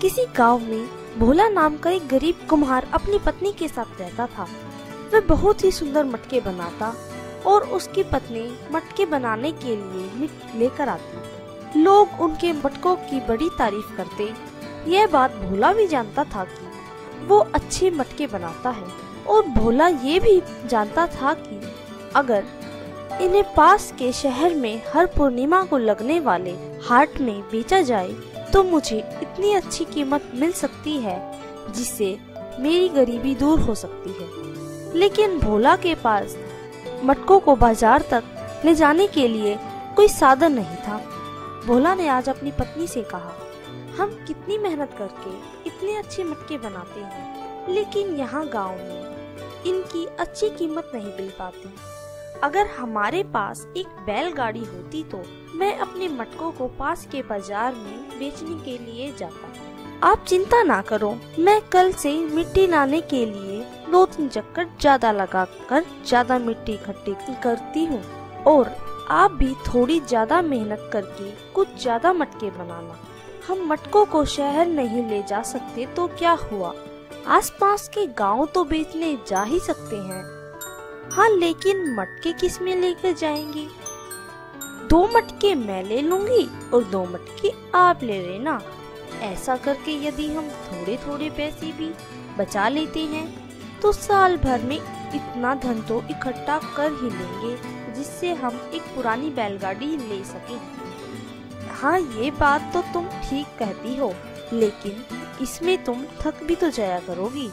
किसी गांव में भोला नाम का एक गरीब कुम्हार अपनी पत्नी के साथ रहता था। वह बहुत ही सुंदर मटके बनाता और उसकी पत्नी मटके बनाने के लिए मिट्टी लेकर आती। लोग उनके मटकों की बड़ी तारीफ करते। यह बात भोला भी जानता था कि वो अच्छे मटके बनाता है, और भोला ये भी जानता था कि अगर इन्हें पास के शहर में हर पूर्णिमा को लगने वाले हाट में बेचा जाए तो मुझे इतनी अच्छी कीमत मिल सकती है जिससे मेरी गरीबी दूर हो सकती है। लेकिन भोला के पास मटकों को बाजार तक ले जाने के लिए कोई साधन नहीं था। भोला ने आज अपनी पत्नी से कहा, हम कितनी मेहनत करके इतने अच्छे मटके बनाते हैं, लेकिन यहाँ गांव में इनकी अच्छी कीमत नहीं मिल पाती। अगर हमारे पास एक बैलगाड़ी होती तो मैं अपने मटकों को पास के बाजार में बेचने के लिए जाता। आप चिंता ना करो, मैं कल से मिट्टी लाने के लिए 2-3 चक्कर ज्यादा लगाकर ज्यादा मिट्टी इकट्ठी करती हूँ, और आप भी थोड़ी ज्यादा मेहनत करके कुछ ज्यादा मटके बनाना। हम मटकों को शहर नहीं ले जा सकते तो क्या हुआ, आसपास के गांव तो बेचने जा ही सकते हैं। हाँ, लेकिन मटके किस में लेकर जाएंगे? 2 मटके मैं ले लूंगी और 2 मटके आप ले लेना। ऐसा करके यदि हम थोड़े थोड़े पैसे भी बचा लेते हैं तो साल भर में इतना धन तो इकट्ठा कर ही लेंगे जिससे हम एक पुरानी बैलगाड़ी ले सकें। हाँ, ये बात तो तुम ठीक कहती हो, लेकिन इसमें तुम थक भी तो जाया करोगी।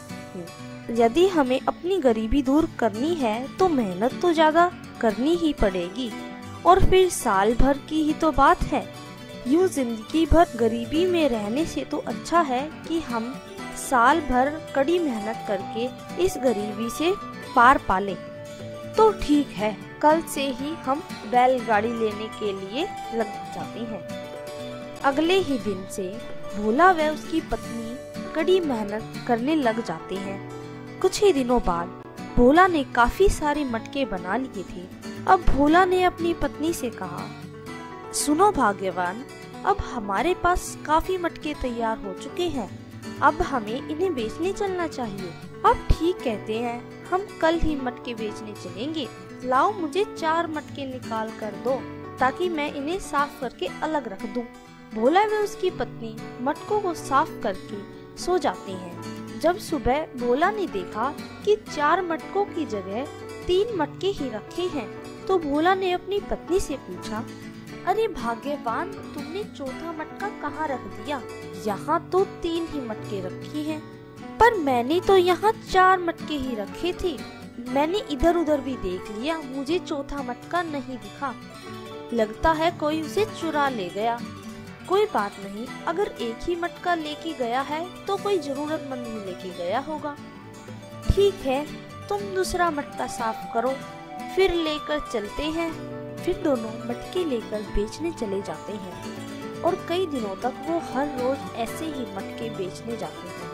यदि हमें अपनी गरीबी दूर करनी है तो मेहनत तो ज्यादा करनी ही पड़ेगी, और फिर साल भर की ही तो बात है। यूँ जिंदगी भर गरीबी में रहने से तो अच्छा है कि हम साल भर कड़ी मेहनत करके इस गरीबी से पार पालें। तो ठीक है, कल से ही हम बैलगाड़ी लेने के लिए लग जाते हैं। अगले ही दिन से भोला व उसकी पत्नी कड़ी मेहनत करने लग जाते हैं। कुछ ही दिनों बाद भोला ने काफी सारे मटके बना लिए थे। अब भोला ने अपनी पत्नी से कहा, सुनो भाग्यवान, अब हमारे पास काफी मटके तैयार हो चुके हैं, अब हमें इन्हें बेचने चलना चाहिए। अब ठीक कहते हैं, हम कल ही मटके बेचने चलेंगे। लाओ, मुझे 4 मटके निकाल कर दो ताकि मैं इन्हें साफ करके अलग रख दूं। भोला व उसकी पत्नी मटकों को साफ करके सो जाते हैं। जब सुबह भोला ने देखा कि 4 मटकों की जगह 3 मटके ही रखे हैं तो भोला ने अपनी पत्नी से पूछा, अरे भाग्यवान, तुमने चौथा मटका कहाँ रख दिया? यहाँ तो 3 ही मटके रखे हैं। पर मैंने तो यहाँ 4 मटके ही रखे थे। मैंने इधर उधर भी देख लिया, मुझे चौथा मटका नहीं दिखा। लगता है कोई उसे चुरा ले गया। कोई बात नहीं, अगर एक ही मटका लेके गया है तो कोई जरूरतमंद ही लेके गया होगा। ठीक है, तुम दूसरा मटका साफ करो, फिर लेकर चलते हैं। फिर दोनों मटके लेकर बेचने चले जाते हैं, और कई दिनों तक वो हर रोज ऐसे ही मटके बेचने जाते हैं।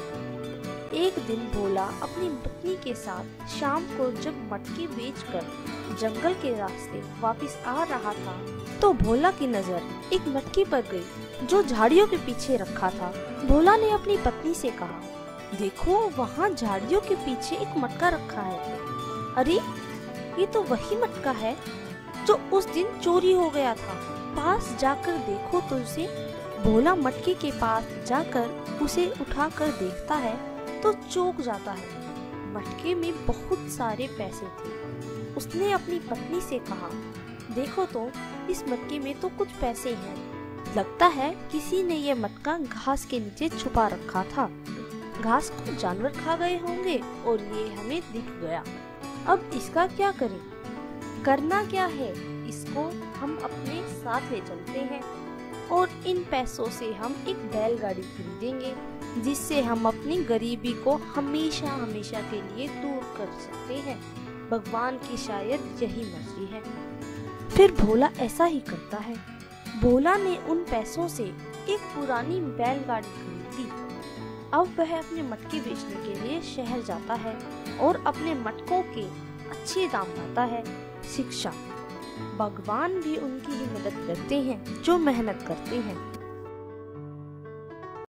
एक दिन भोला अपनी पत्नी के साथ शाम को जब मटके बेचकर जंगल के रास्ते वापस आ रहा था तो भोला की नजर एक मटके पर गई जो झाड़ियों के पीछे रखा था। भोला ने अपनी पत्नी से कहा, देखो, वहाँ झाड़ियों के पीछे एक मटका रखा है। अरे, ये तो वही मटका है जो उस दिन चोरी हो गया था। पास जाकर देखो तो उसे। भोला मटके के पास जाकर उसे उठाकर देखता है तो चौंक जाता है। मटके में बहुत सारे पैसे थे। उसने अपनी पत्नी से कहा, देखो तो, इस मटके में तो कुछ पैसे हैं। लगता है किसी ने ये मटका घास के नीचे छुपा रखा था। घास को जानवर खा गए होंगे और ये हमें दिख गया। अब इसका क्या करें? करना क्या है, इसको हम अपने साथ ले चलते हैं और इन पैसों से हम एक बैलगाड़ी खरीदेंगे जिससे हम अपनी गरीबी को हमेशा हमेशा के लिए दूर कर सकते हैं। भगवान की शायद यही मर्जी है। फिर भोला ऐसा ही करता है। भोला ने उन पैसों से एक पुरानी बैलगाड़ी खरीदी। अब वह अपने मटके बेचने के लिए शहर जाता है और अपने मटकों के अच्छे दाम पाता है। शिक्षा, भगवान भी उनकी ही मदद करते हैं जो मेहनत करते हैं।